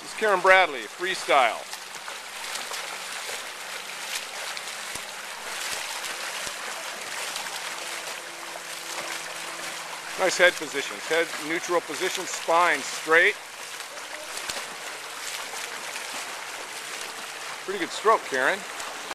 This is Karen Bradley, Freestyle. Nice head positions. Head neutral position, spine straight. Pretty good stroke, Karen.